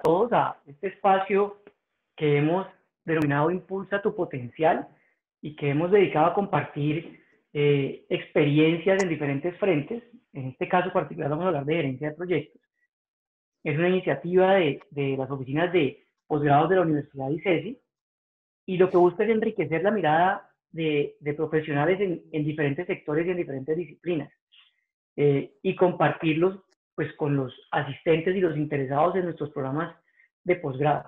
todos a este espacio que hemos denominado Impulsa tu Potencial y que hemos dedicado a compartir experiencias en diferentes frentes. En este caso particular vamos a hablar de gerencia de proyectos. Es una iniciativa de las oficinas de posgrados de la Universidad de ICESI y lo que busca es enriquecer la mirada de profesionales en diferentes sectores y en diferentes disciplinas y compartirlos pues con los asistentes y los interesados en nuestros programas de posgrado.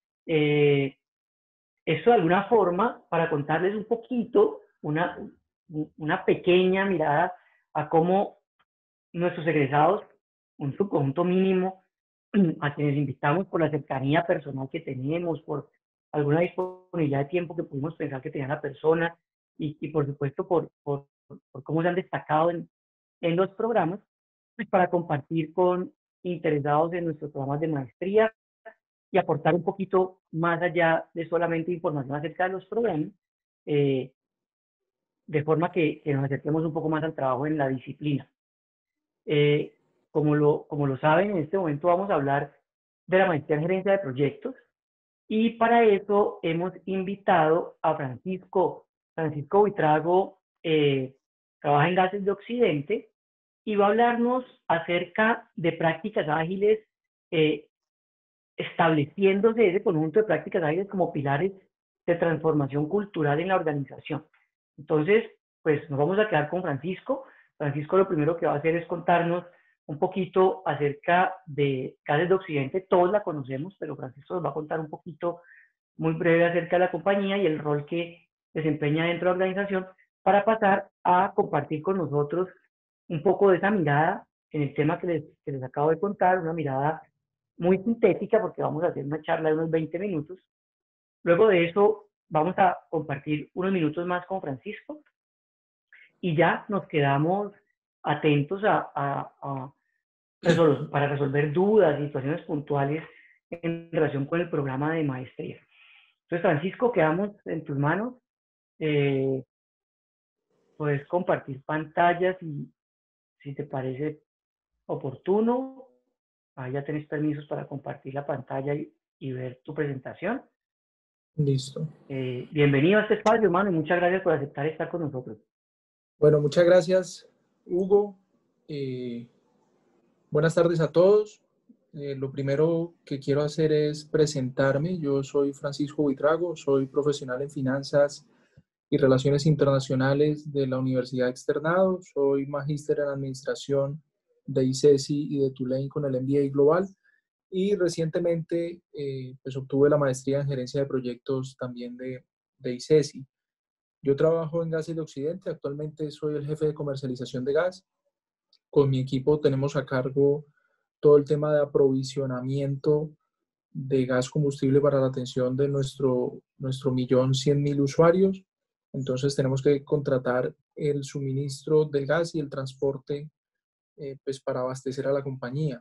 Esto de alguna forma para contarles un poquito, una pequeña mirada a cómo nuestros egresados, un subconjunto mínimo, a quienes invitamos por la cercanía personal que tenemos, por alguna disponibilidad de tiempo que pudimos pensar que tenía la persona y por supuesto por cómo se han destacado en los programas, pues para compartir con interesados en nuestros programas de maestría y aportar un poquito más allá de solamente información acerca de los programas, de forma que nos acerquemos un poco más al trabajo en la disciplina. Como lo saben, en este momento vamos a hablar de la maestría en gerencia de proyectos y para eso hemos invitado a Francisco Buitrago, trabaja en Gases de Occidente y va a hablarnos acerca de prácticas ágiles, estableciéndose ese conjunto de prácticas ágiles como pilares de transformación cultural en la organización. Entonces, pues nos vamos a quedar con Francisco. Francisco lo primero que va a hacer es contarnos un poquito acerca de Gases de Occidente. Todos la conocemos, pero Francisco nos va a contar un poquito muy breve acerca de la compañía y el rol que desempeña dentro de la organización para pasar a compartir con nosotros un poco de esa mirada en el tema que les acabo de contar, una mirada muy sintética porque vamos a hacer una charla de unos 20 minutos. Luego de eso vamos a compartir unos minutos más con Francisco y ya nos quedamos atentos para resolver dudas, situaciones puntuales en relación con el programa de maestría. Entonces, Francisco, quedamos en tus manos. Puedes compartir pantallas si te parece oportuno. Ahí ya tenés permisos para compartir la pantalla y ver tu presentación. Listo. Bienvenido a este espacio, hermano, y muchas gracias por aceptar estar con nosotros. Bueno, muchas gracias, Hugo. Buenas tardes a todos. Lo primero que quiero hacer es presentarme. Yo soy Francisco Buitrago, soy profesional en finanzas y relaciones internacionales de la Universidad Externado. Soy magíster en administración de ICESI y de Tulane con el MBA Global. Y recientemente pues obtuve la maestría en gerencia de proyectos también de ICESI. Yo trabajo en Gases de Occidente, actualmente soy el jefe de comercialización de gas. Con mi equipo tenemos a cargo todo el tema de aprovisionamiento de gas combustible para la atención de nuestro 1.100.000 usuarios. Entonces tenemos que contratar el suministro del gas y el transporte pues para abastecer a la compañía.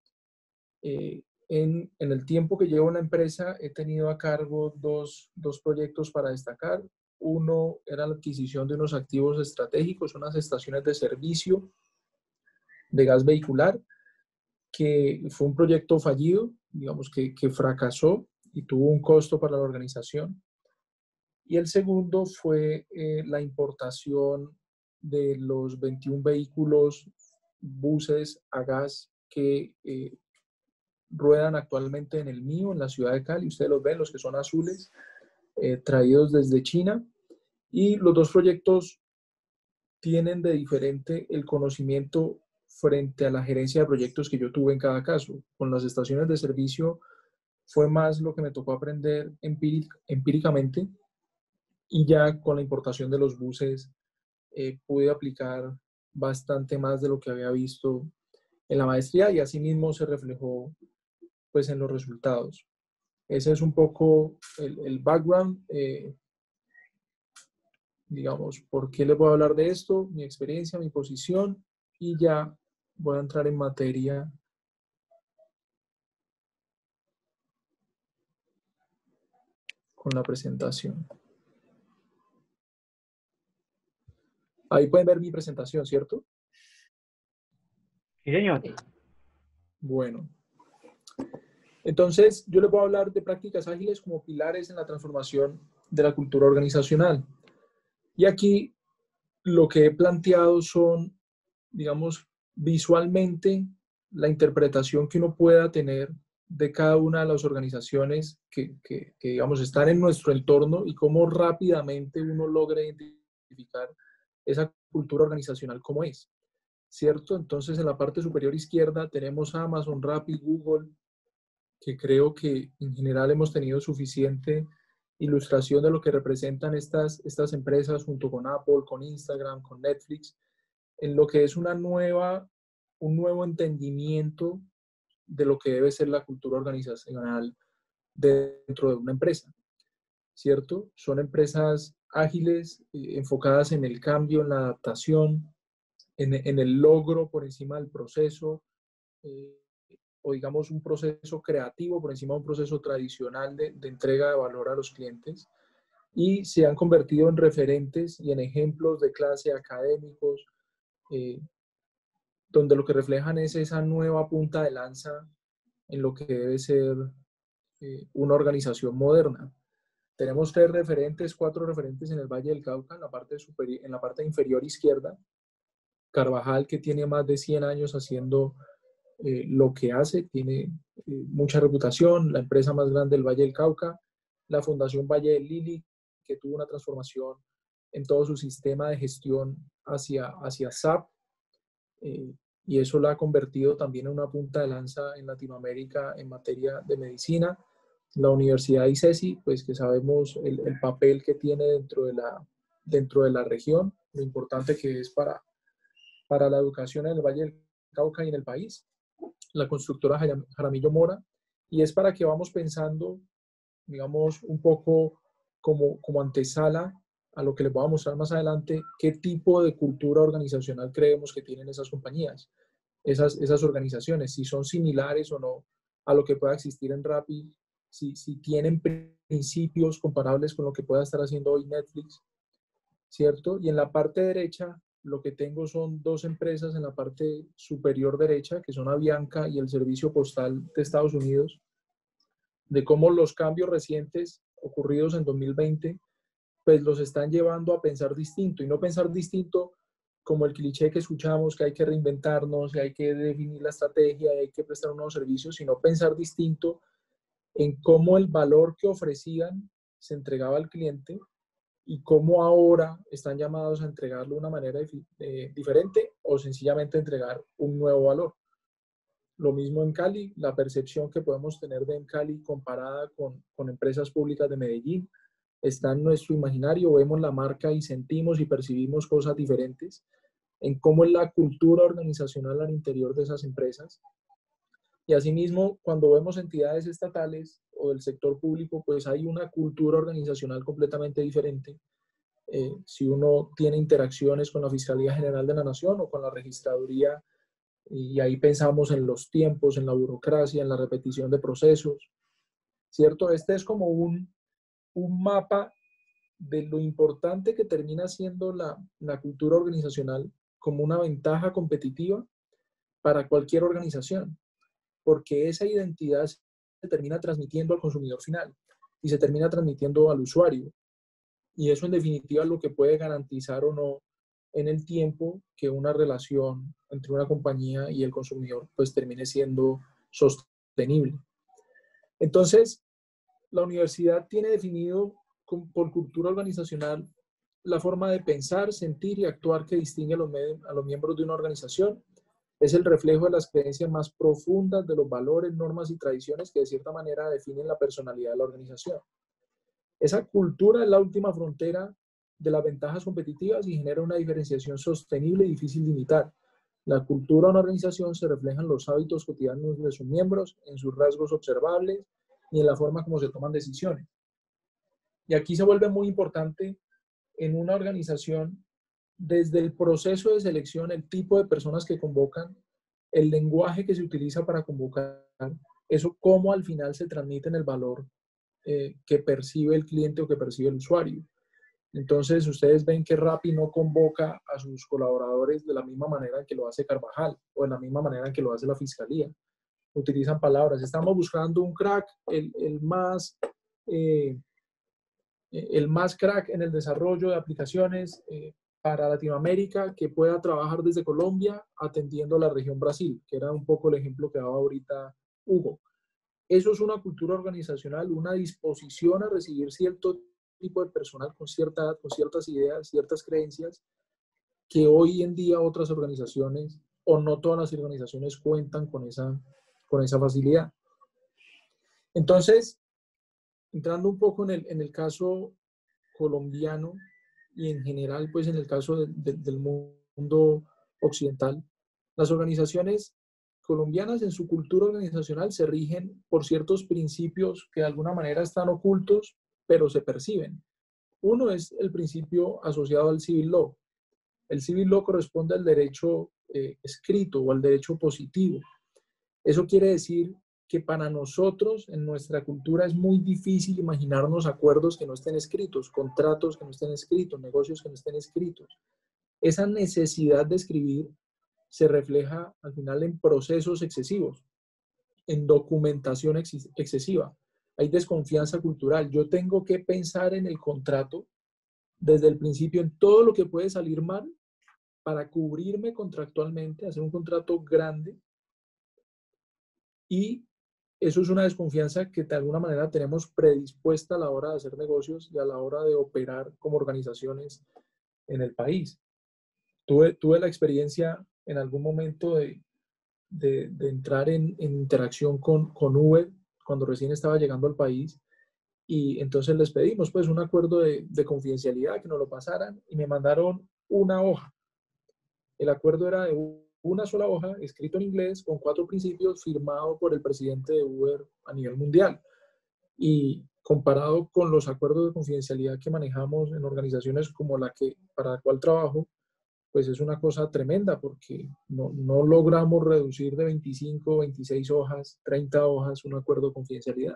En el tiempo que llevo en la empresa he tenido a cargo dos proyectos para destacar. Uno era la adquisición de unos activos estratégicos, unas estaciones de servicio de gas vehicular, que fue un proyecto fallido, digamos que fracasó y tuvo un costo para la organización. Y el segundo fue la importación de los 21 vehículos, buses a gas que ruedan actualmente en el mío, en la ciudad de Cali. Ustedes los ven, los que son azules, traídos desde China. Y los dos proyectos tienen de diferente el conocimiento frente a la gerencia de proyectos que yo tuve en cada caso. Con las estaciones de servicio fue más lo que me tocó aprender empíricamente, y ya con la importación de los buses pude aplicar bastante más de lo que había visto en la maestría, y así mismo se reflejó pues en los resultados. Ese es un poco el background, digamos, por qué les voy a hablar de esto, mi experiencia, mi posición, y ya voy a entrar en materia con la presentación. Ahí pueden ver mi presentación, ¿cierto? Sí, señor. Bueno. Entonces, yo les voy a hablar de prácticas ágiles como pilares en la transformación de la cultura organizacional. Y aquí lo que he planteado son, digamos, visualmente la interpretación que uno pueda tener de cada una de las organizaciones digamos, están en nuestro entorno y cómo rápidamente uno logra identificar esa cultura organizacional como es, ¿cierto? Entonces, en la parte superior izquierda tenemos Amazon, Rappi, Google, que creo que en general hemos tenido suficiente ilustración de lo que representan estas empresas junto con Apple, con Instagram, con Netflix, en lo que es un nuevo entendimiento de lo que debe ser la cultura organizacional dentro de una empresa, ¿cierto? Son empresas ágiles, enfocadas en el cambio, en la adaptación, en el logro por encima del proceso, eh, o digamos un proceso creativo por encima de un proceso tradicional de entrega de valor a los clientes, y se han convertido en referentes y en ejemplos de clase académicos, eh, donde lo que reflejan es esa nueva punta de lanza en lo que debe ser una organización moderna. Tenemos cuatro referentes en el Valle del Cauca, en la parte inferior izquierda. Carvajal, que tiene más de 100 años haciendo lo que hace, tiene mucha reputación, la empresa más grande del Valle del Cauca, la Fundación Valle del Lili, que tuvo una transformación en todo su sistema de gestión hacia SAP, y eso la ha convertido también en una punta de lanza en Latinoamérica en materia de medicina. La Universidad ICESI, pues que sabemos el papel que tiene dentro de la región, lo importante que es para la educación en el Valle del Cauca y en el país. La constructora Jaramillo Mora, y es para que vamos pensando, digamos, un poco como antesala a lo que les voy a mostrar más adelante, qué tipo de cultura organizacional creemos que tienen esas compañías, esas organizaciones, si son similares o no a lo que pueda existir en Rappi, si tienen principios comparables con lo que pueda estar haciendo hoy Netflix, ¿cierto? Y en la parte derecha, lo que tengo son dos empresas en la parte superior derecha, que son Avianca y el Servicio Postal de Estados Unidos, de cómo los cambios recientes ocurridos en 2020, pues los están llevando a pensar distinto, y no pensar distinto como el cliché que escuchamos, que hay que reinventarnos, que hay que definir la estrategia, hay que prestar un nuevo servicio, sino pensar distinto en cómo el valor que ofrecían se entregaba al cliente y cómo ahora están llamados a entregarlo de una manera diferente o sencillamente entregar un nuevo valor. Lo mismo en Cali, la percepción que podemos tener de en Cali comparada con empresas públicas de Medellín está en nuestro imaginario, vemos la marca y sentimos y percibimos cosas diferentes en cómo es la cultura organizacional al interior de esas empresas. Y asimismo, cuando vemos entidades estatales o del sector público, pues hay una cultura organizacional completamente diferente. Si uno tiene interacciones con la Fiscalía General de la Nación o con la Registraduría, y ahí pensamos en los tiempos, en la burocracia, en la repetición de procesos, ¿cierto? Este es como un mapa de lo importante que termina siendo la cultura organizacional como una ventaja competitiva para cualquier organización, porque esa identidad se termina transmitiendo al consumidor final y se termina transmitiendo al usuario. Y eso en definitiva es lo que puede garantizar o no en el tiempo que una relación entre una compañía y el consumidor pues termine siendo sostenible. Entonces, la universidad tiene definido por cultura organizacional la forma de pensar, sentir y actuar que distingue a los miembros de una organización. Es el reflejo de las creencias más profundas de los valores, normas y tradiciones que de cierta manera definen la personalidad de la organización. Esa cultura es la última frontera de las ventajas competitivas y genera una diferenciación sostenible y difícil de imitar. La cultura de una organización se refleja en los hábitos cotidianos de sus miembros, en sus rasgos observables y en la forma como se toman decisiones. Y aquí se vuelve muy importante en una organización, desde el proceso de selección, el tipo de personas que convocan, el lenguaje que se utiliza para convocar, eso cómo al final se transmite en el valor que percibe el cliente o que percibe el usuario. Entonces, ustedes ven que Rappi no convoca a sus colaboradores de la misma manera en que lo hace Carvajal o de la misma manera en que lo hace la Fiscalía. utilizan palabras. Estamos buscando un crack, el más crack en el desarrollo de aplicaciones para Latinoamérica, que pueda trabajar desde Colombia atendiendo la región Brasil, que era un poco el ejemplo que daba ahorita Hugo. Eso es una cultura organizacional, una disposición a recibir cierto tipo de personal con cierta edad, con ciertas ideas, ciertas creencias, que hoy en día otras organizaciones, o no todas las organizaciones, cuentan con esa facilidad. Entonces, entrando un poco en el caso colombiano y en general, pues en el caso del mundo occidental, las organizaciones colombianas en su cultura organizacional se rigen por ciertos principios que de alguna manera están ocultos, pero se perciben. Uno es el principio asociado al civil law. El civil law corresponde al derecho escrito o al derecho positivo. Eso quiere decir que para nosotros, en nuestra cultura, es muy difícil imaginarnos acuerdos que no estén escritos, contratos que no estén escritos, negocios que no estén escritos. Esa necesidad de escribir se refleja al final en procesos excesivos, en documentación excesiva. Hay desconfianza cultural. Yo tengo que pensar en el contrato desde el principio en todo lo que puede salir mal para cubrirme contractualmente, hacer un contrato grande, y eso es una desconfianza que de alguna manera tenemos predispuesta a la hora de hacer negocios y a la hora de operar como organizaciones en el país. Tuve la experiencia en algún momento de entrar en interacción con Uber cuando recién estaba llegando al país, y entonces les pedimos pues un acuerdo de confidencialidad, que nos lo pasaran, y me mandaron una hoja. El acuerdo era de una sola hoja, escrito en inglés, con 4 principios, firmado por el presidente de Uber a nivel mundial. Y comparado con los acuerdos de confidencialidad que manejamos en organizaciones como para la cual trabajo, pues es una cosa tremenda, porque no logramos reducir de 25, 26 hojas, 30 hojas un acuerdo de confidencialidad.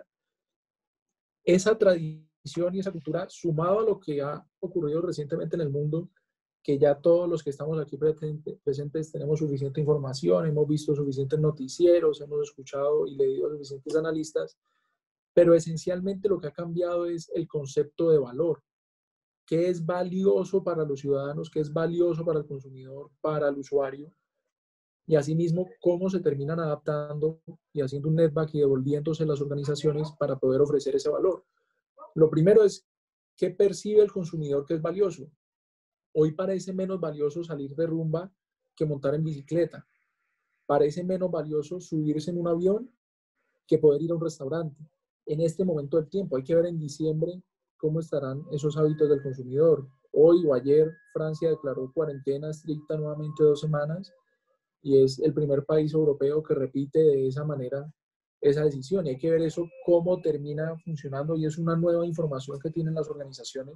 Esa tradición y esa cultura, sumado a lo que ha ocurrido recientemente en el mundo, que ya todos los que estamos aquí presentes tenemos suficiente información, hemos visto suficientes noticieros, hemos escuchado y leído a suficientes analistas, pero esencialmente lo que ha cambiado es el concepto de valor. ¿Qué es valioso para los ciudadanos? ¿Qué es valioso para el consumidor, para el usuario? Y asimismo, cómo se terminan adaptando y haciendo un netback y devolviéndose las organizaciones para poder ofrecer ese valor. Lo primero es, ¿qué percibe el consumidor que es valioso? Hoy parece menos valioso salir de rumba que montar en bicicleta. Parece menos valioso subirse en un avión que poder ir a un restaurante. En este momento del tiempo, hay que ver en diciembre cómo estarán esos hábitos del consumidor. Hoy o ayer, Francia declaró cuarentena estricta nuevamente 2 semanas, y es el primer país europeo que repite de esa manera esa decisión. Y hay que ver eso cómo termina funcionando, y es una nueva información que tienen las organizaciones.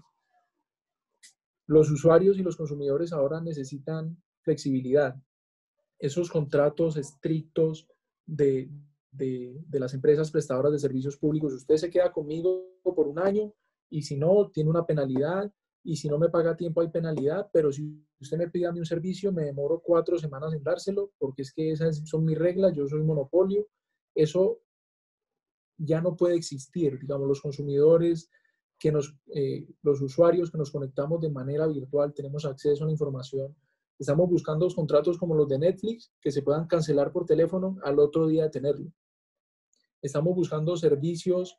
Los usuarios y los consumidores ahora necesitan flexibilidad. Esos contratos estrictos de las empresas prestadoras de servicios públicos, usted se queda conmigo por 1 año, y si no, tiene una penalidad, y si no me paga a tiempo hay penalidad, pero si usted me pide a mí un servicio, me demoro 4 semanas en dárselo, porque es que esas son mis reglas, yo soy monopolio. Eso ya no puede existir. Digamos, los consumidores, los usuarios que nos conectamos de manera virtual, tenemos acceso a la información. Estamos buscando los contratos como los de Netflix, que se puedan cancelar por teléfono al otro día de tenerlo. Estamos buscando servicios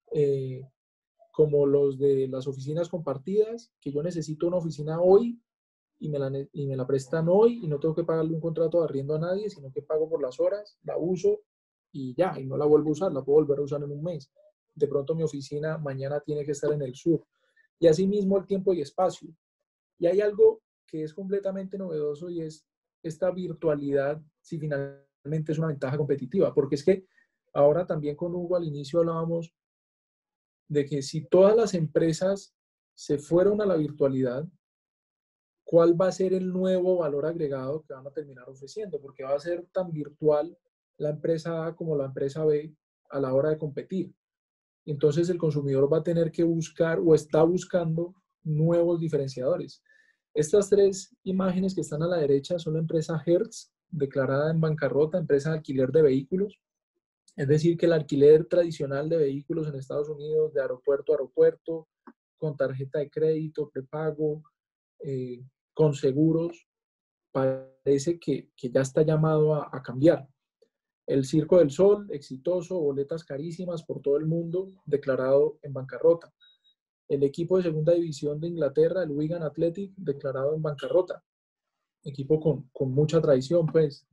como los de las oficinas compartidas, que yo necesito una oficina hoy y me la prestan hoy, y no tengo que pagarle un contrato de arriendo a nadie, sino que pago por las horas, la uso y ya, y no la vuelvo a usar, la puedo volver a usar en un mes. De pronto mi oficina mañana tiene que estar en el sur. Y asimismo el tiempo y espacio. Y hay algo que es completamente novedoso, y es esta virtualidad, si finalmente es una ventaja competitiva, porque es que ahora también con Hugo al inicio hablábamos de que si todas las empresas se fueron a la virtualidad, ¿cuál va a ser el nuevo valor agregado que van a terminar ofreciendo? Porque va a ser tan virtual la empresa A como la empresa B a la hora de competir. Entonces el consumidor va a tener que buscar, o está buscando, nuevos diferenciadores. Estas 3 imágenes que están a la derecha son la empresa Hertz, declarada en bancarrota, empresa de alquiler de vehículos. Es decir, que el alquiler tradicional de vehículos en Estados Unidos, de aeropuerto a aeropuerto, con tarjeta de crédito, prepago, con seguros, parece que ya está llamado a cambiar. El Circo del Sol, exitoso, boletas carísimas por todo el mundo, declarado en bancarrota. El equipo de segunda división de Inglaterra, el Wigan Athletic, declarado en bancarrota. Equipo con mucha tradición, pues,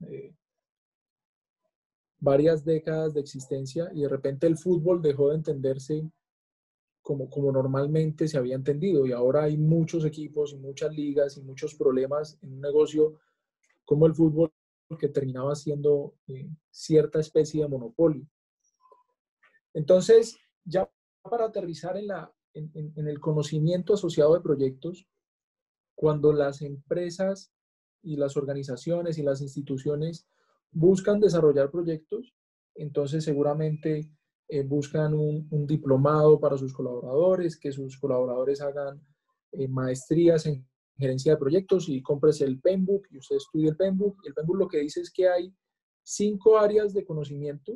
varias décadas de existencia, y de repente el fútbol dejó de entenderse como normalmente se había entendido, y ahora hay muchos equipos y muchas ligas y muchos problemas en un negocio como el fútbol, que terminaba siendo cierta especie de monopolio. Entonces, ya para aterrizar en el conocimiento asociado de proyectos, cuando las empresas y las organizaciones y las instituciones buscan desarrollar proyectos, entonces seguramente buscan un diplomado para sus colaboradores, que sus colaboradores hagan maestrías en gerencia de proyectos, y compres el PMBOK y usted estudie el PMBOK. Y el PMBOK lo que dice es que hay 5 áreas de conocimiento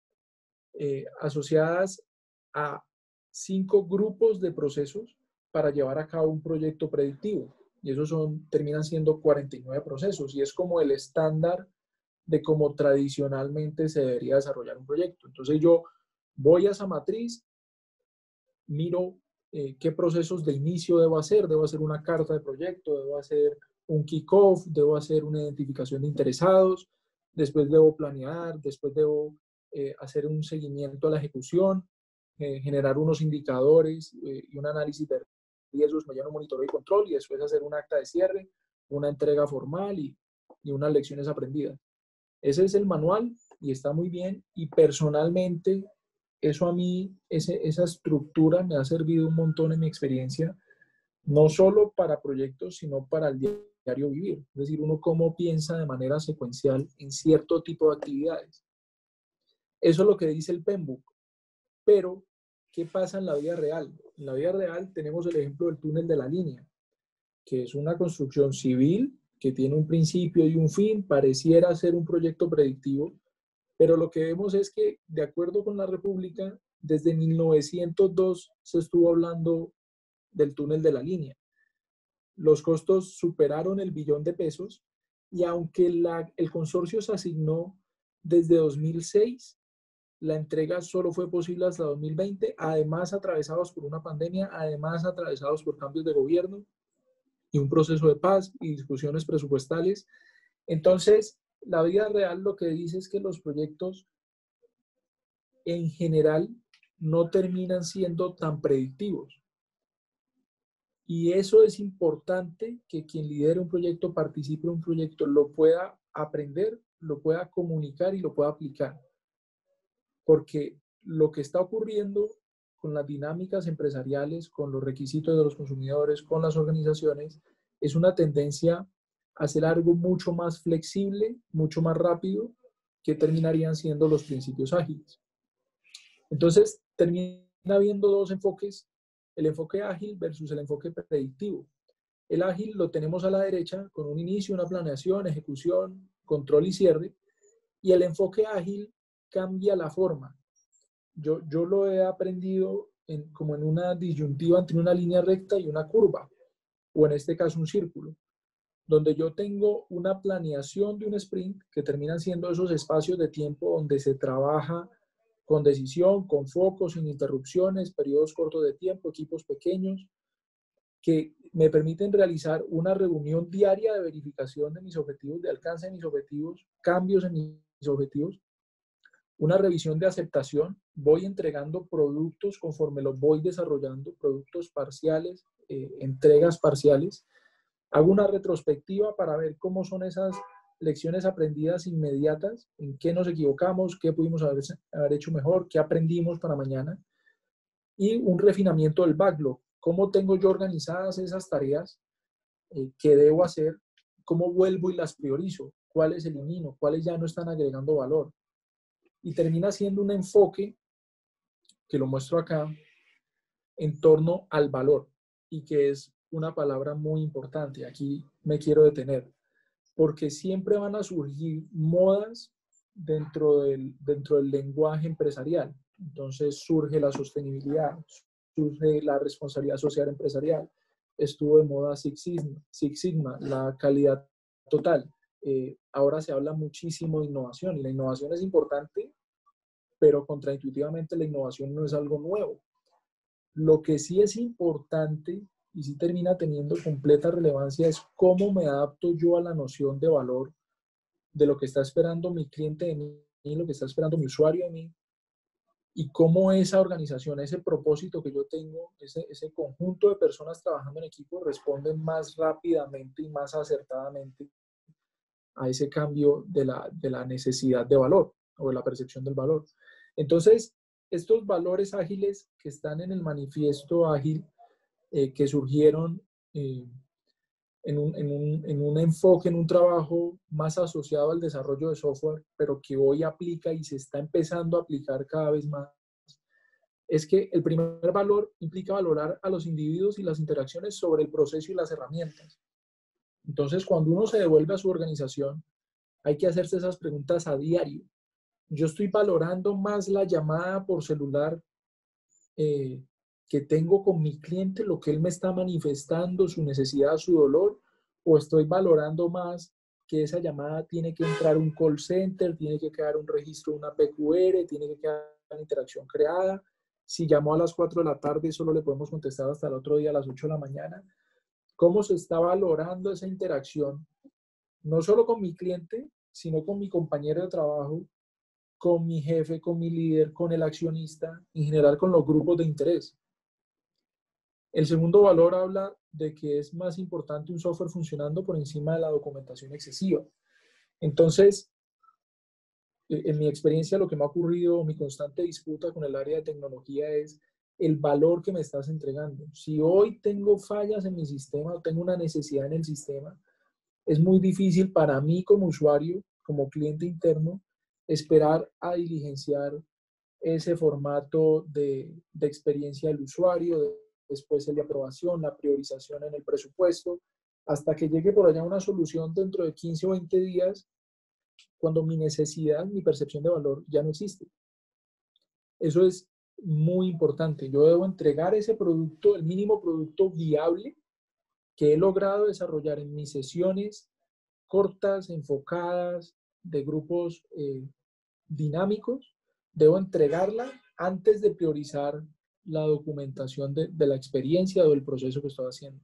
asociadas a 5 grupos de procesos para llevar a cabo un proyecto predictivo. Y esos terminan siendo 49 procesos, y es como el estándar de cómo tradicionalmente se debería desarrollar un proyecto. Entonces yo voy a esa matriz, miro qué procesos de inicio debo hacer una carta de proyecto, debo hacer un kickoff, debo hacer una identificación de interesados, después debo planear, después debo hacer un seguimiento a la ejecución, generar unos indicadores y un análisis de riesgos mediante monitoreo y control, y después hacer un acta de cierre, una entrega formal y unas lecciones aprendidas. Ese es el manual y está muy bien, y personalmente eso a mí, esa estructura me ha servido un montón en mi experiencia, no solo para proyectos, sino para el diario vivir. Es decir, uno cómo piensa de manera secuencial en cierto tipo de actividades. Eso es lo que dice el PMBOK. Pero, ¿qué pasa en la vida real? En la vida real tenemos el ejemplo del túnel de la línea, que es una construcción civil que tiene un principio y un fin, pareciera ser un proyecto predictivo, pero lo que vemos es que, de acuerdo con la República, desde 1902 se estuvo hablando del túnel de la línea. Los costos superaron el billón de pesos, y aunque el consorcio se asignó desde 2006, la entrega solo fue posible hasta 2020, además atravesados por una pandemia, además atravesados por cambios de gobierno y un proceso de paz y discusiones presupuestales. Entonces, la vida real lo que dice es que los proyectos en general no terminan siendo tan predictivos. Y eso es importante, que quien lidere un proyecto, participe en un proyecto, lo pueda aprender, lo pueda comunicar y lo pueda aplicar. Porque lo que está ocurriendo con las dinámicas empresariales, con los requisitos de los consumidores, con las organizaciones, es una tendencia a hacer algo mucho más flexible, mucho más rápido, que terminarían siendo los principios ágiles. Entonces, termina habiendo dos enfoques, el enfoque ágil versus el enfoque predictivo. El ágil lo tenemos a la derecha, con un inicio, una planeación, ejecución, control y cierre, y el enfoque ágil cambia la forma. Yo lo he aprendido como en una disyuntiva entre una línea recta y una curva, o en este caso un círculo, donde yo tengo una planeación de un sprint, que terminan siendo esos espacios de tiempo donde se trabaja con decisión, con foco, sin interrupciones, periodos cortos de tiempo, equipos pequeños, que me permiten realizar una reunión diaria de verificación de mis objetivos, de alcance de mis objetivos, cambios en mis objetivos, una revisión de aceptación, voy entregando productos conforme los voy desarrollando, productos parciales, entregas parciales, hago una retrospectiva para ver cómo son esas lecciones aprendidas inmediatas, en qué nos equivocamos, qué pudimos haber hecho mejor, qué aprendimos para mañana, y un refinamiento del backlog, cómo tengo yo organizadas esas tareas que debo hacer, cómo vuelvo y las priorizo, cuáles elimino, cuáles ya no están agregando valor. Y termina siendo un enfoque, que lo muestro acá, en torno al valor, y que es una palabra muy importante. Aquí me quiero detener, porque siempre van a surgir modas dentro del lenguaje empresarial. Entonces surge la sostenibilidad, surge la responsabilidad social empresarial. Estuvo de moda Six Sigma, la calidad total. Ahora se habla muchísimo de innovación y la innovación es importante, pero contraintuitivamente la innovación no es algo nuevo. Lo que sí es importante y sí termina teniendo completa relevancia es cómo me adapto yo a la noción de valor de lo que está esperando mi cliente de mí, lo que está esperando mi usuario de mí, y cómo esa organización, ese propósito que yo tengo, ese conjunto de personas trabajando en equipo responden más rápidamente y más acertadamente a ese cambio de la necesidad de valor o de la percepción del valor. Entonces, estos valores ágiles que están en el manifiesto ágil, que surgieron en un enfoque, en un trabajo más asociado al desarrollo de software, pero que hoy aplica y se está empezando a aplicar cada vez más, es que el primer valor implica valorar a los individuos y las interacciones sobre el proceso y las herramientas. Entonces, cuando uno se devuelve a su organización, hay que hacerse esas preguntas a diario. Yo estoy valorando más la llamada por celular que tengo con mi cliente, lo que él me está manifestando, su necesidad, su dolor, o estoy valorando más que esa llamada tiene que entrar un call center, tiene que quedar un registro, una PQR, tiene que quedar una interacción creada. Si llamó a las 4 de la tarde, solo le podemos contestar hasta el otro día a las 8 de la mañana. ¿Cómo se está valorando esa interacción? No solo con mi cliente, sino con mi compañero de trabajo, con mi jefe, con mi líder, con el accionista, en general con los grupos de interés. El segundo valor habla de que es más importante un software funcionando por encima de la documentación excesiva. Entonces, en mi experiencia, lo que me ha ocurrido, mi constante disputa con el área de tecnología es el valor que me estás entregando. Si hoy tengo fallas en mi sistema o tengo una necesidad en el sistema, es muy difícil para mí como usuario, como cliente interno, esperar a diligenciar ese formato de experiencia del usuario, después el de aprobación, la priorización en el presupuesto, hasta que llegue por allá una solución dentro de 15 o 20 días, cuando mi necesidad, mi percepción de valor ya no existe. Eso es muy importante. Yo debo entregar ese producto, el mínimo producto viable que he logrado desarrollar en mis sesiones cortas, enfocadas, de grupos dinámicos. Debo entregarla antes de priorizar la documentación de la experiencia o del proceso que estoy haciendo.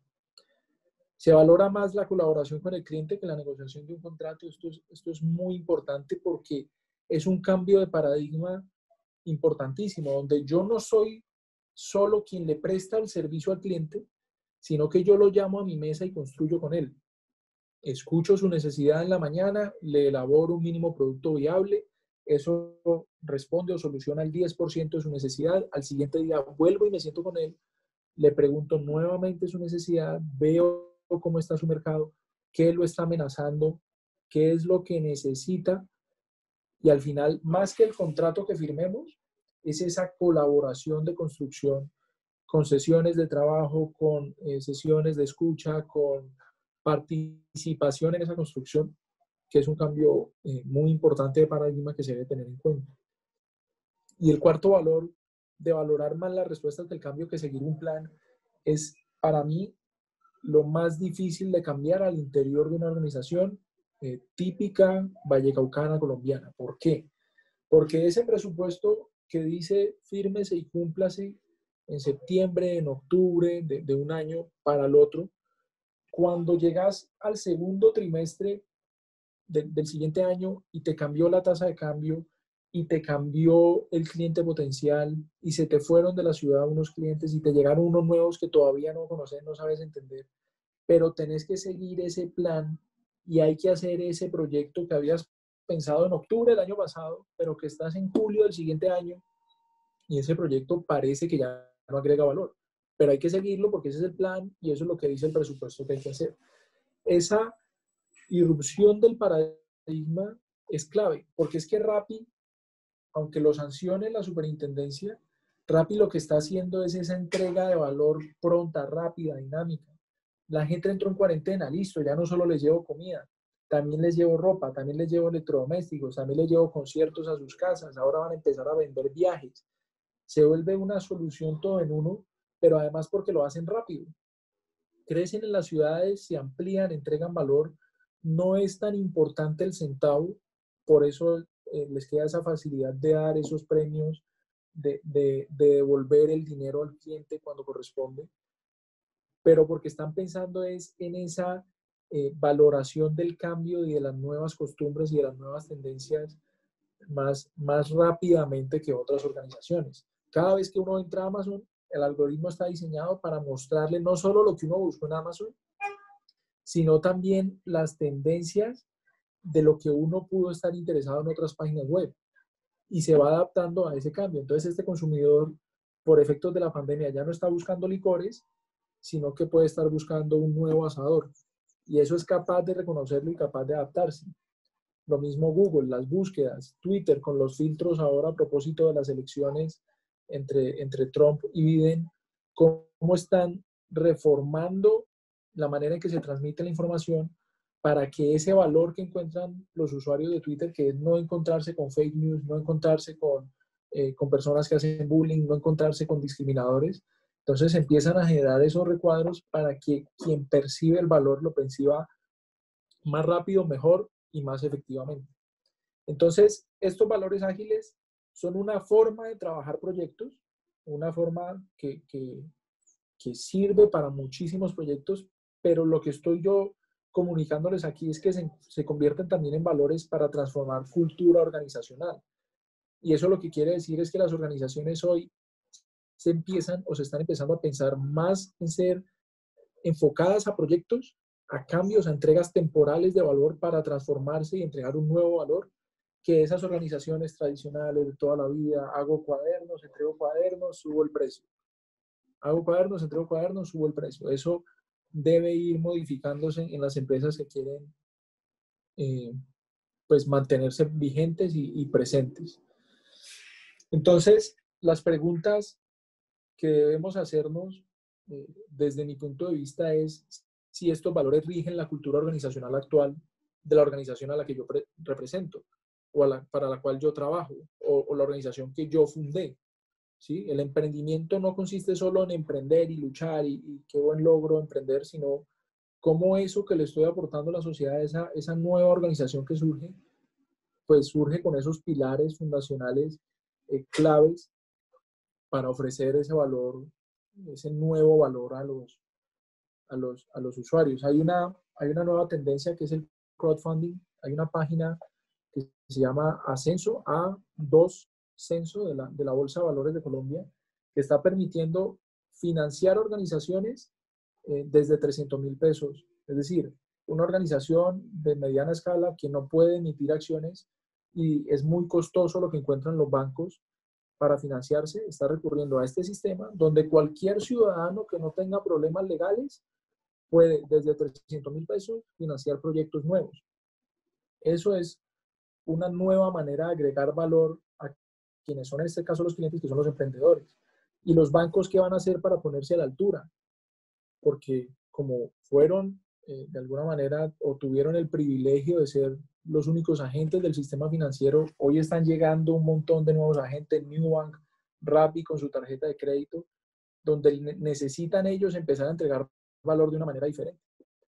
Se valora más la colaboración con el cliente que la negociación de un contrato. Esto es muy importante porque es un cambio de paradigma importantísimo, donde yo no soy solo quien le presta el servicio al cliente, sino que yo lo llamo a mi mesa y construyo con él. Escucho su necesidad en la mañana, le elaboro un mínimo producto viable, eso responde o soluciona el 10% de su necesidad. Al siguiente día vuelvo y me siento con él, le pregunto nuevamente su necesidad, veo cómo está su mercado, qué lo está amenazando, qué es lo que necesita, y al final, más que el contrato que firmemos, es esa colaboración de construcción con sesiones de trabajo, con sesiones de escucha, con participación en esa construcción, que es un cambio muy importante de paradigma que se debe tener en cuenta. Y el cuarto valor, de valorar más las respuestas del cambio que seguir un plan, es para mí lo más difícil de cambiar al interior de una organización típica vallecaucana colombiana. ¿Por qué? Porque ese presupuesto que dice fírmese y cúmplase en septiembre, en octubre de un año para el otro, cuando llegas al segundo trimestre del siguiente año y te cambió la tasa de cambio y te cambió el cliente potencial y se te fueron de la ciudad unos clientes y te llegaron unos nuevos que todavía no conoces, no sabes entender, pero tenés que seguir ese plan y hay que hacer ese proyecto que habías pensado en octubre del año pasado, pero que estás en julio del siguiente año y ese proyecto parece que ya no agrega valor. Pero hay que seguirlo porque ese es el plan y eso es lo que dice el presupuesto que hay que hacer. Esa irrupción del paradigma es clave, porque es que Rappi, aunque lo sancione la superintendencia, Rappi lo que está haciendo es esa entrega de valor pronta, rápida, dinámica. La gente entró en cuarentena, listo, ya no solo les llevo comida, también les llevo ropa, también les llevo electrodomésticos, también les llevo conciertos a sus casas, ahora van a empezar a vender viajes. Se vuelve una solución todo en uno, pero además porque lo hacen rápido. Crecen en las ciudades, se amplían, entregan valor. No es tan importante el centavo, por eso les queda esa facilidad de dar esos premios, de devolver el dinero al cliente cuando corresponde, pero porque están pensando es en esa valoración del cambio y de las nuevas costumbres y de las nuevas tendencias más rápidamente que otras organizaciones. Cada vez que uno entra a Amazon, el algoritmo está diseñado para mostrarle no solo lo que uno buscó en Amazon, sino también las tendencias de lo que uno pudo estar interesado en otras páginas web y se va adaptando a ese cambio. Entonces este consumidor, por efectos de la pandemia, ya no está buscando licores, sino que puede estar buscando un nuevo asador. Y eso es capaz de reconocerlo y capaz de adaptarse. Lo mismo Google, las búsquedas, Twitter con los filtros ahora a propósito de las elecciones entre Trump y Biden, cómo están reformando la manera en que se transmite la información para que ese valor que encuentran los usuarios de Twitter, que es no encontrarse con fake news, no encontrarse con personas que hacen bullying, no encontrarse con discriminadores, entonces empiezan a generar esos recuadros para que quien percibe el valor lo perciba más rápido, mejor y más efectivamente. Entonces, estos valores ágiles son una forma de trabajar proyectos, una forma que sirve para muchísimos proyectos, pero lo que estoy yo comunicándoles aquí es que se convierten también en valores para transformar cultura organizacional. Y eso lo que quiere decir es que las organizaciones hoy se empiezan o se están empezando a pensar más en ser enfocadas a proyectos, a cambios, a entregas temporales de valor para transformarse y entregar un nuevo valor, que esas organizaciones tradicionales de toda la vida, hago cuadernos, entrego cuadernos, subo el precio. Hago cuadernos, entrego cuadernos, subo el precio. Eso debe ir modificándose en las empresas que quieren pues mantenerse vigentes y presentes. Entonces, las preguntas que debemos hacernos desde mi punto de vista es si estos valores rigen la cultura organizacional actual de la organización a la que yo represento o para la cual yo trabajo o la organización que yo fundé. ¿Sí? El emprendimiento no consiste solo en emprender y luchar y qué buen logro emprender, sino cómo eso que le estoy aportando a la sociedad, esa nueva organización que surge, pues surge con esos pilares fundacionales claves para ofrecer ese valor, ese nuevo valor a los usuarios. Hay una nueva tendencia que es el crowdfunding. Hay una página que se llama Ascenso, A2 Censo de la Bolsa de Valores de Colombia, que está permitiendo financiar organizaciones desde 300.000 pesos. Es decir, una organización de mediana escala que no puede emitir acciones y es muy costoso lo que encuentran los bancos para financiarse, está recurriendo a este sistema donde cualquier ciudadano que no tenga problemas legales puede desde 300.000 pesos financiar proyectos nuevos. Eso es una nueva manera de agregar valor a quienes son en este caso los clientes, que son los emprendedores. Y los bancos, ¿qué van a hacer para ponerse a la altura? Porque como fueron de alguna manera o tuvieron el privilegio de ser los únicos agentes del sistema financiero, hoy están llegando un montón de nuevos agentes, Nubank, Rappi con su tarjeta de crédito, donde necesitan ellos empezar a entregar valor de una manera diferente.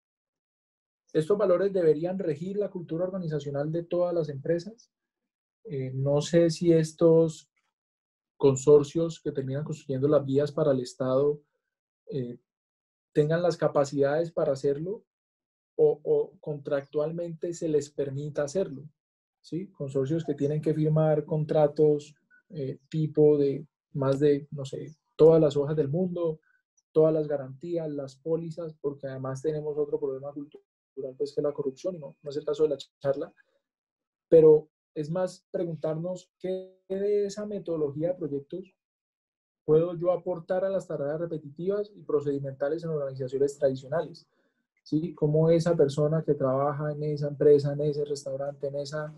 Estos valores deberían regir la cultura organizacional de todas las empresas. No sé si estos consorcios que terminan construyendo las vías para el Estado tengan las capacidades para hacerlo o contractualmente se les permita hacerlo. ¿Sí? Consorcios que tienen que firmar contratos tipo de más de, no sé, todas las hojas del mundo, todas las garantías, las pólizas, porque además tenemos otro problema cultural, pues que es la corrupción, y no es el caso de la charla, pero es más preguntarnos qué de esa metodología de proyectos puedo yo aportar a las tareas repetitivas y procedimentales en organizaciones tradicionales. ¿Sí? Cómo esa persona que trabaja en esa empresa, en ese restaurante, en esa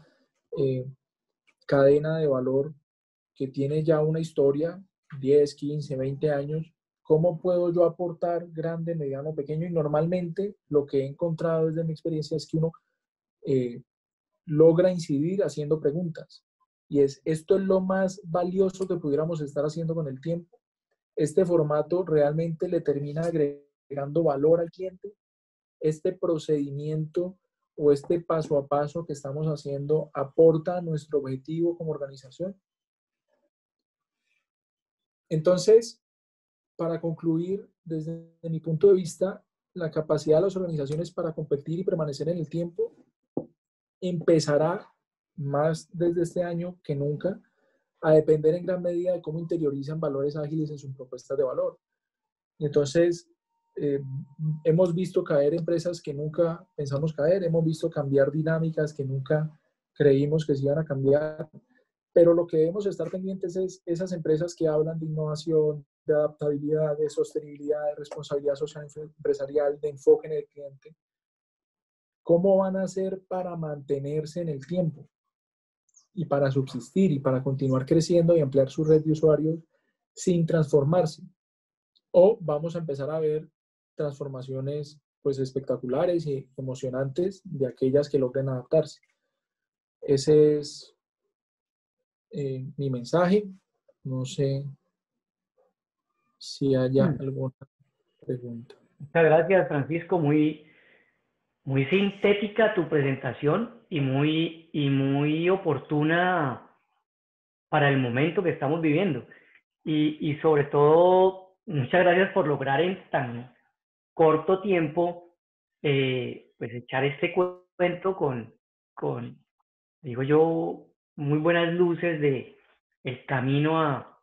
cadena de valor que tiene ya una historia, 10, 15, 20 años, ¿cómo puedo yo aportar grande, mediano, pequeño? Y normalmente lo que he encontrado desde mi experiencia es que uno logra incidir haciendo preguntas. Y esto es lo más valioso que pudiéramos estar haciendo con el tiempo. Este formato realmente le termina agregando valor al cliente. Este procedimiento o este paso a paso que estamos haciendo aporta a nuestro objetivo como organización. Entonces, para concluir, desde mi punto de vista, la capacidad de las organizaciones para competir y permanecer en el tiempo empezará más desde este año que nunca a depender en gran medida de cómo interiorizan valores ágiles en sus propuestas de valor. Y entonces, hemos visto caer empresas que nunca pensamos caer, hemos visto cambiar dinámicas que nunca creímos que se iban a cambiar, pero lo que debemos estar pendientes es esas empresas que hablan de innovación, de adaptabilidad, de sostenibilidad, de responsabilidad social empresarial, de enfoque en el cliente. ¿Cómo van a hacer para mantenerse en el tiempo y para subsistir y para continuar creciendo y ampliar su red de usuarios sin transformarse? O vamos a empezar a ver transformaciones pues espectaculares y emocionantes de aquellas que logren adaptarse. Ese es mi mensaje. No sé si haya alguna pregunta. Muchas gracias, Francisco. Muy sintética tu presentación y muy oportuna para el momento que estamos viviendo. Y sobre todo, muchas gracias por lograr en tan corto tiempo pues echar este cuento con, digo yo, muy buenas luces de el camino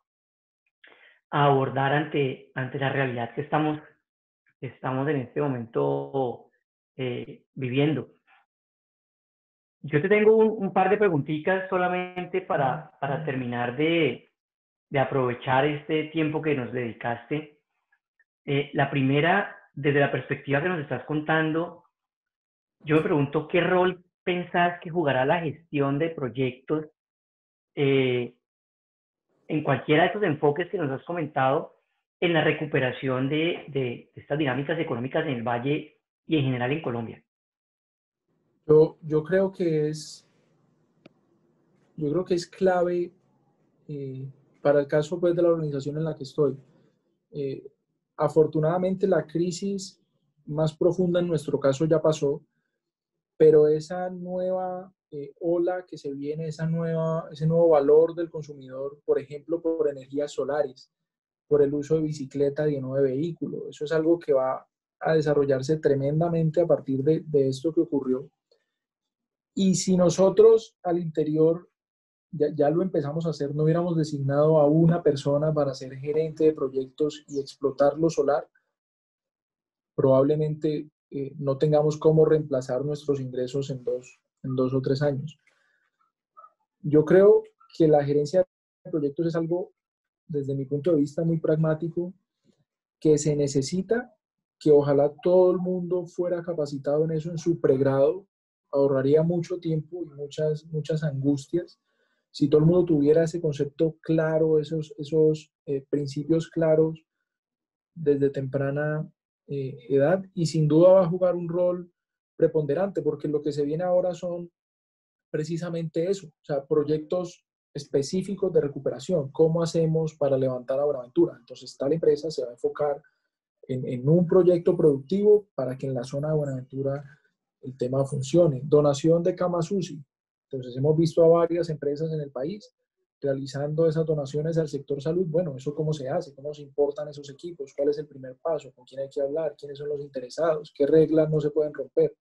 a abordar ante la realidad que estamos en este momento viviendo. Yo te tengo un par de preguntitas solamente para terminar de aprovechar este tiempo que nos dedicaste. La primera, desde la perspectiva que nos estás contando, yo me pregunto qué rol pensás que jugará la gestión de proyectos eh, en cualquiera de estos enfoques que nos has comentado en la recuperación de estas dinámicas económicas en el Valle y en general en Colombia. Yo creo que es clave para el caso pues, de la organización en la que estoy. Afortunadamente la crisis más profunda en nuestro caso ya pasó, pero esa nueva ola que se viene, ese nuevo valor del consumidor, por ejemplo, por energías solares, por el uso de bicicleta y no de vehículo, eso es algo que va a desarrollarse tremendamente a partir de esto que ocurrió. Y si nosotros al interior ya lo empezamos a hacer, no hubiéramos designado a una persona para ser gerente de proyectos y explotar lo solar, probablemente no tengamos cómo reemplazar nuestros ingresos en dos o tres años. Yo creo que la gerencia de proyectos es algo, desde mi punto de vista, muy pragmático, que se necesita, que ojalá todo el mundo fuera capacitado en eso en su pregrado, ahorraría mucho tiempo y muchas angustias. Si todo el mundo tuviera ese concepto claro, esos principios claros desde temprana edad, y sin duda va a jugar un rol preponderante, porque lo que se viene ahora son precisamente eso, o sea, proyectos específicos de recuperación. ¿Cómo hacemos para levantar a Buenaventura? Entonces, tal empresa se va a enfocar en un proyecto productivo para que en la zona de Buenaventura el tema funcione. Donación de camas UCI. Entonces, hemos visto a varias empresas en el país realizando esas donaciones al sector salud. Bueno, ¿eso cómo se hace? ¿Cómo se importan esos equipos? ¿Cuál es el primer paso? ¿Con quién hay que hablar? ¿Quiénes son los interesados? ¿Qué reglas no se pueden romper?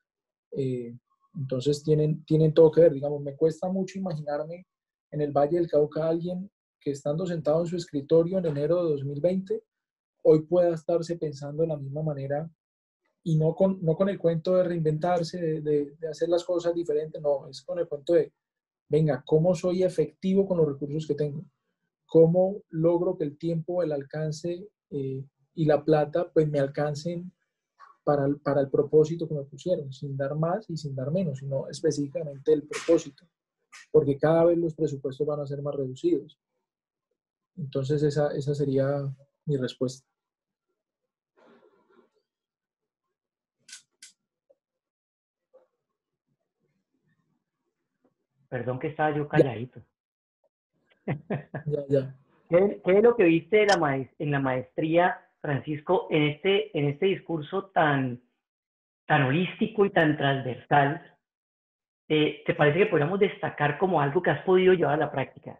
Entonces tienen todo que ver. Digamos, me cuesta mucho imaginarme en el Valle del Cauca alguien que estando sentado en su escritorio en enero de 2020, hoy pueda estarse pensando de la misma manera y no con el cuento de reinventarse, de hacer las cosas diferentes, no, es con el cuento de, venga, ¿cómo soy efectivo con los recursos que tengo? ¿Cómo logro que el tiempo, el alcance y la plata pues me alcancen para el propósito que me pusieron, sin dar más y sin dar menos, sino específicamente el propósito, porque cada vez los presupuestos van a ser más reducidos. Entonces esa sería mi respuesta. Perdón que estaba yo Ya, calladito. ya, ya. ¿Qué es lo que viste de en la maestría, Francisco, en este discurso tan holístico y tan transversal? ¿Te parece que podríamos destacar como algo que has podido llevar a la práctica?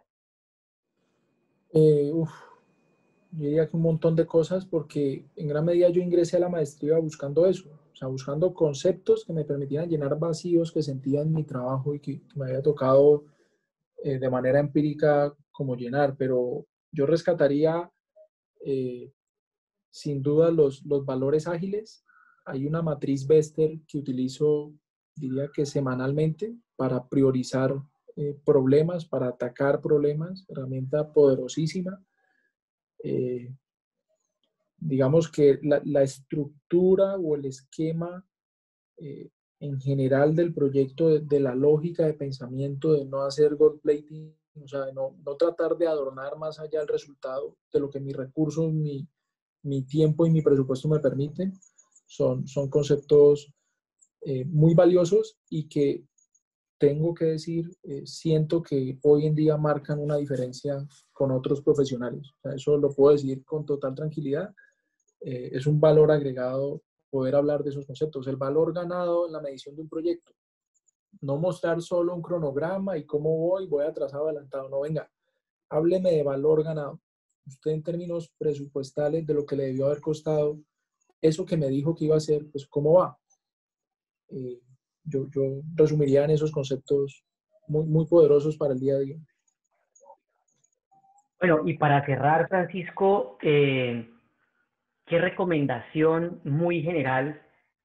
Uf, yo diría que un montón de cosas porque en gran medida yo ingresé a la maestría buscando eso, o sea, buscando conceptos que me permitieran llenar vacíos que sentía en mi trabajo y que me había tocado de manera empírica como llenar, pero yo rescataría eh, sin duda los valores ágiles. Hay una matriz Bester que utilizo, diría que semanalmente, para priorizar problemas, para atacar problemas, herramienta poderosísima. Eh, digamos que la estructura o el esquema eh, en general del proyecto, de la lógica de pensamiento, de no hacer gold plating, o sea, de no tratar de adornar más allá el resultado de lo que mis recursos, mi tiempo y mi presupuesto me permiten, son conceptos muy valiosos y que tengo que decir, siento que hoy en día marcan una diferencia con otros profesionales. O sea, eso lo puedo decir con total tranquilidad. Es un valor agregado poder hablar de esos conceptos. El valor ganado en la medición de un proyecto. No mostrar solo un cronograma y cómo voy atrasado, adelantado. No, venga, hábleme de valor ganado. Usted en términos presupuestales de lo que le debió haber costado, eso que me dijo que iba a hacer, pues cómo va. Eh, yo resumiría en esos conceptos muy poderosos para el día a día. Bueno, y para cerrar, Francisco, ¿qué recomendación muy general,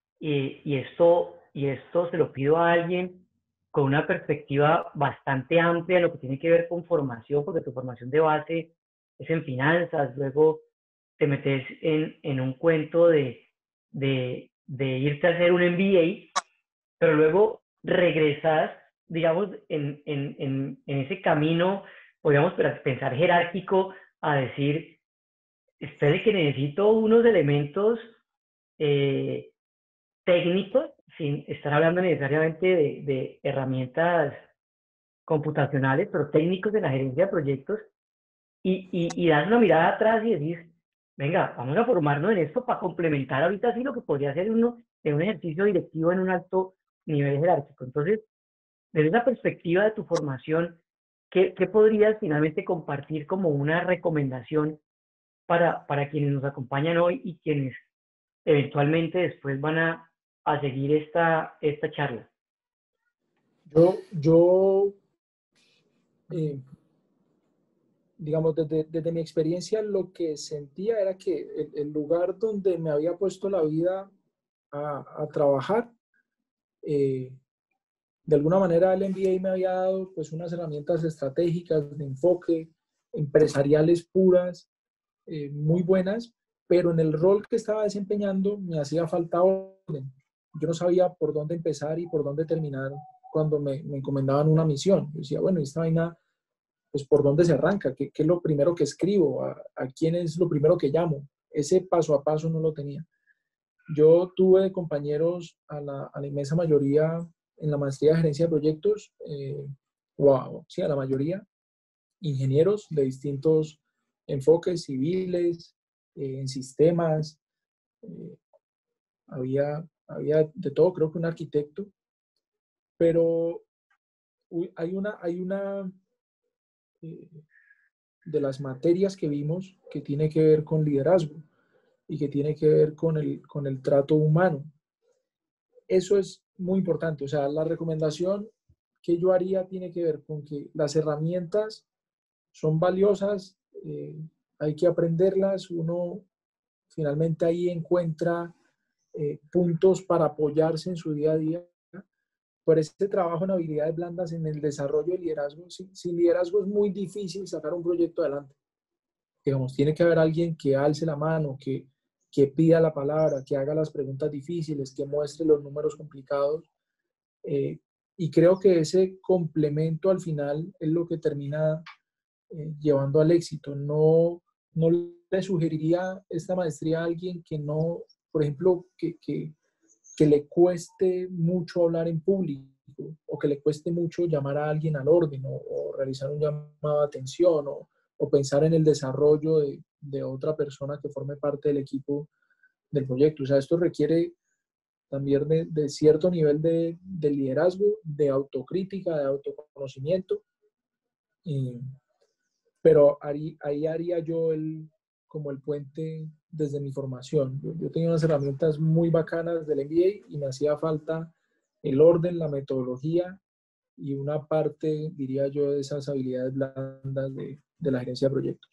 y esto se lo pido a alguien con una perspectiva bastante amplia en lo que tiene que ver con formación, porque tu formación de base es en finanzas, luego te metes en un cuento de irte a hacer un MBA, pero luego regresas, digamos, en ese camino, podríamos pensar jerárquico, a decir, espere que necesito unos elementos eh, técnicos, sin estar hablando necesariamente de herramientas computacionales, pero técnicos de la gerencia de proyectos, y das una mirada atrás y decís, venga, vamos a formarnos en esto para complementar ahorita sí lo que podría ser uno en un ejercicio directivo en un alto nivel jerárquico. Entonces, desde esa perspectiva de tu formación, ¿qué podrías finalmente compartir como una recomendación para quienes nos acompañan hoy y quienes eventualmente después van a seguir esta charla? Yo digamos, desde mi experiencia, lo que sentía era que el lugar donde me había puesto la vida a trabajar, eh, de alguna manera el MBA me había dado pues unas herramientas estratégicas de enfoque, empresariales puras, muy buenas, pero en el rol que estaba desempeñando me hacía falta orden. Yo no sabía por dónde empezar y por dónde terminar cuando me encomendaban una misión. Yo decía, bueno, esta vaina, pues por dónde se arranca, qué es lo primero que escribo, a quién es lo primero que llamo. Ese paso a paso no lo tenía. Yo tuve compañeros a la inmensa mayoría en la maestría de gerencia de proyectos, wow, sí, a la mayoría, ingenieros de distintos enfoques civiles, en sistemas, eh, había de todo, creo que un arquitecto, pero hay una eh, de las materias que vimos que tiene que ver con liderazgo y que tiene que ver con el trato humano. Eso es muy importante. O sea, la recomendación que yo haría tiene que ver con que las herramientas son valiosas, hay que aprenderlas, uno finalmente ahí encuentra puntos para apoyarse en su día a día. Por este trabajo en habilidades blandas en el desarrollo de liderazgo, sin liderazgo es muy difícil sacar un proyecto adelante. Digamos, tiene que haber alguien que alce la mano, que pida la palabra, que haga las preguntas difíciles, que muestre los números complicados. Eh, y creo que ese complemento al final es lo que termina llevando al éxito. No le sugeriría esta maestría a alguien que no, por ejemplo, que le cueste mucho hablar en público. estratégico o que le cueste mucho llamar a alguien al orden o realizar un llamado de atención o pensar en el desarrollo de otra persona que forme parte del equipo del proyecto. O sea, esto requiere también de cierto nivel de liderazgo, de autocrítica, de autoconocimiento, pero ahí haría yo como el puente desde mi formación. Yo tenía unas herramientas muy bacanas del MBA y me hacía falta el orden, la metodología y una parte, diría yo, de esas habilidades blandas de la gerencia de proyectos.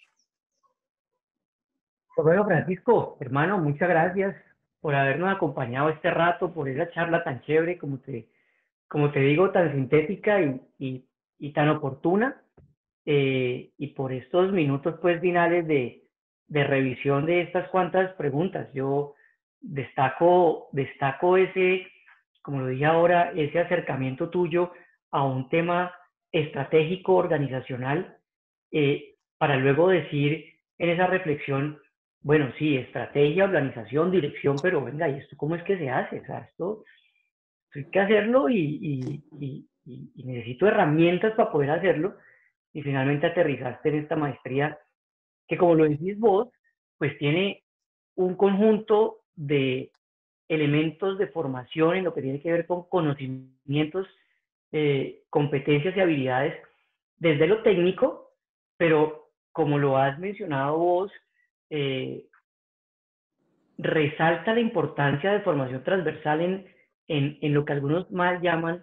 Pues bueno, Francisco, hermano, muchas gracias por habernos acompañado este rato, por esa charla tan chévere, como te digo, tan sintética y tan oportuna, y por estos minutos pues finales de revisión de estas cuantas preguntas. Yo destaco ese, como lo dije ahora, ese acercamiento tuyo a un tema estratégico, organizacional, para luego decir en esa reflexión, bueno, sí, estrategia, organización, dirección, pero venga, ¿y esto cómo es que se hace? O sea, esto hay que hacerlo y necesito herramientas para poder hacerlo. Y finalmente aterrizaste en esta maestría que, como lo decís vos, pues tiene un conjunto de elementos de formación en lo que tiene que ver con conocimientos, competencias y habilidades desde lo técnico, pero como lo has mencionado vos, resalta la importancia de formación transversal en lo que algunos más llaman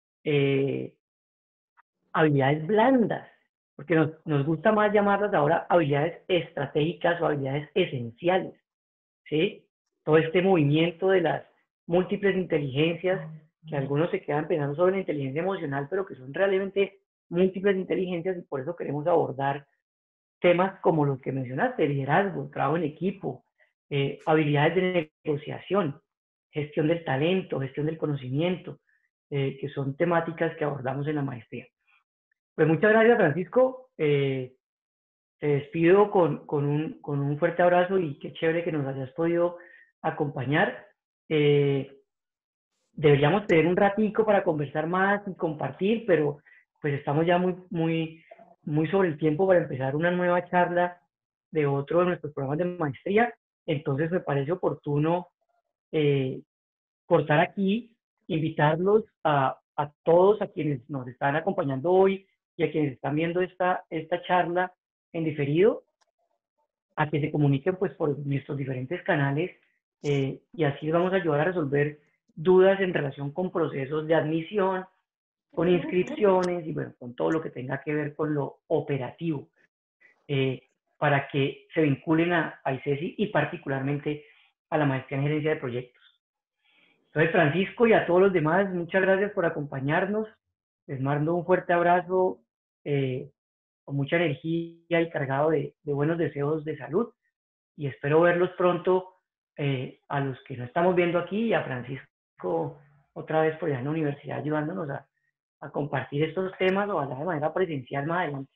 habilidades blandas, porque nos gusta más llamarlas ahora habilidades estratégicas o habilidades esenciales, ¿sí? Todo este movimiento de las múltiples inteligencias, que algunos se quedan pensando sobre la inteligencia emocional, pero que son realmente múltiples inteligencias, y por eso queremos abordar temas como los que mencionaste: liderazgo, trabajo en equipo, habilidades de negociación, gestión del talento, gestión del conocimiento, que son temáticas que abordamos en la maestría. Pues muchas gracias, Francisco. Te despido con un fuerte abrazo y qué chévere que nos hayas podido acompañar. Deberíamos tener un ratico para conversar más y compartir, pero pues estamos ya muy sobre el tiempo para empezar una nueva charla de otro de nuestros programas de maestría. Entonces me parece oportuno cortar aquí, invitarlos a todos, a quienes nos están acompañando hoy y a quienes están viendo esta charla en diferido, a que se comuniquen pues por nuestros diferentes canales, y así vamos a ayudar a resolver dudas en relación con procesos de admisión, con inscripciones y bueno, con todo lo que tenga que ver con lo operativo, para que se vinculen a ICESI y particularmente a la maestría en gerencia de proyectos. Entonces, Francisco, y a todos los demás, muchas gracias por acompañarnos. Les mando un fuerte abrazo, con mucha energía y cargado de buenos deseos de salud. Y espero verlos pronto, a los que no estamos viendo aquí, y a Francisco otra vez por allá en la universidad ayudándonos a compartir estos temas, o de manera presencial más adelante.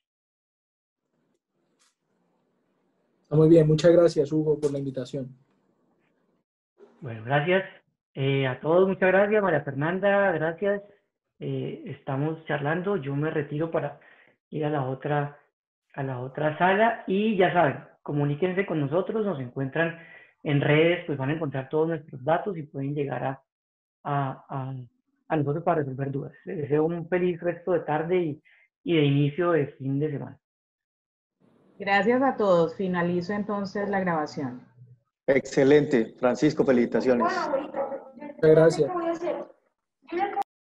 Muy bien, muchas gracias, Hugo, por la invitación. Bueno, gracias a todos, muchas gracias. María Fernanda, gracias. Estamos charlando, yo me retiro para ir a la otra sala, y ya saben, comuníquense con nosotros, nos encuentran en redes, pues van a encontrar todos nuestros datos y pueden llegar a nosotros para resolver dudas. Les deseo un feliz resto de tarde y de inicio de fin de semana. Gracias a todos. Finalizo entonces la grabación. Excelente. Francisco, felicitaciones. Muchas gracias.